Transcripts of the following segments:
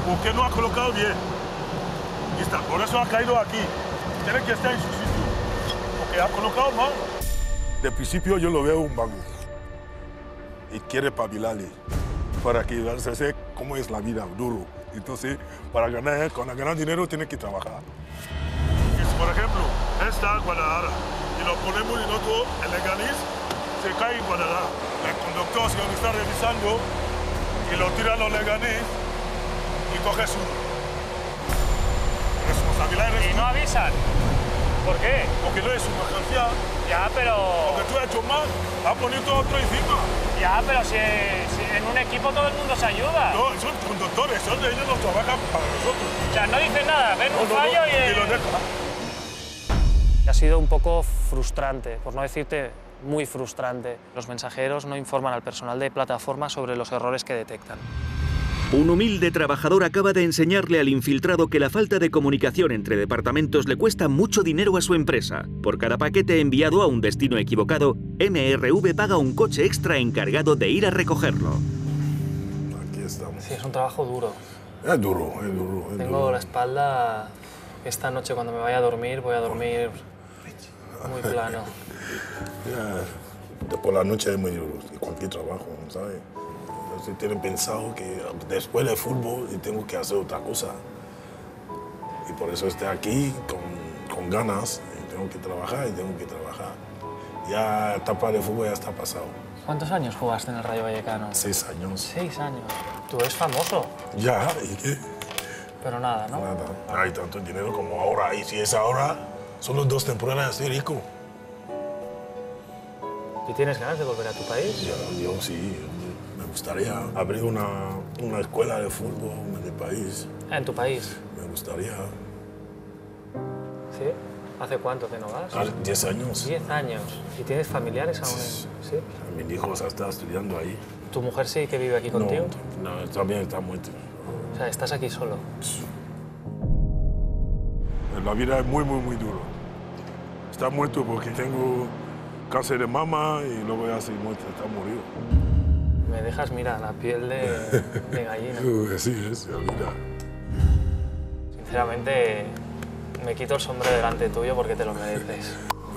porque no ha colocado bien. Y está, por eso ha caído aquí. Tiene que estar en su sitio, porque ha colocado mal. De principio yo lo veo un vago y quiere pabilarle para que se sepa cómo es la vida, duro. Entonces, para ganar dinero tiene que trabajar. Por ejemplo, está Guadalajara y lo ponemos en otro, en Leganés, se cae en Guadalajara. El conductor se lo está revisando y lo tira a los Leganés y coge su responsabilidad. ¿Y no avisan? ¿Por qué? Porque no es su mercancía. Ya, pero... Porque tú has hecho mal, has ponido otro encima. Ya, pero si en un equipo todo el mundo se ayuda. No, son conductores, ellos no trabajan para nosotros. O sea, no dicen nada, ven un fallo y lo dejan. Ha sido un poco frustrante, por no decirte muy frustrante. Los mensajeros no informan al personal de plataforma sobre los errores que detectan. Un humilde trabajador acaba de enseñarle al infiltrado que la falta de comunicación entre departamentos le cuesta mucho dinero a su empresa. Por cada paquete enviado a un destino equivocado, MRV paga un coche extra encargado de ir a recogerlo. Aquí estamos. Sí, es un trabajo duro. Es duro, es duro. Tengo la espalda... Esta noche cuando me vaya a dormir, voy a dormir muy plano. Por la noche es muy duro, cualquier trabajo, ¿sabes? Entonces tienen pensado que después del fútbol tengo que hacer otra cosa. Y por eso estoy aquí con ganas, y tengo que trabajar. Ya la etapa de fútbol ya está pasado. ¿Cuántos años jugaste en el Rayo Vallecano? 6 años. 6 años. Tú eres famoso. Ya, ¿y qué? Pero nada, ¿no? Nada. No hay tanto dinero como ahora. Y si es ahora, solo 2 temporadas estoy rico. ¿Y tienes ganas de volver a tu país? Yo sí. Me gustaría abrir una escuela de fútbol en mi país. ¿En tu país? Me gustaría. ¿Sí? ¿Hace cuánto que no vas? 10 años. 10 años. ¿Y tienes familiares aún? ¿Sí? Mi hijo está estudiando ahí. ¿Tu mujer sí que vive aquí contigo? No, también está muerto. O sea, estás aquí solo. La vida es muy, muy, muy duro. Está muerto porque tengo cáncer de mama y luego ya se muerto, está morido. Me dejas, mira, la piel de gallina. Sí, es la vida. Sinceramente, me quito el sombrero delante tuyo porque te lo mereces.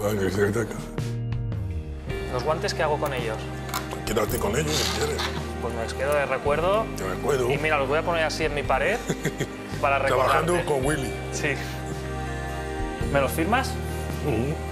¿Los guantes qué hago con ellos? Quédate con ellos si quieres. Pues me los quedo de recuerdo. Te recuerdo. Y mira, los voy a poner así en mi pared para recordarte. Trabajando con Willy. Sí. ¿Me los firmas? Uh-huh.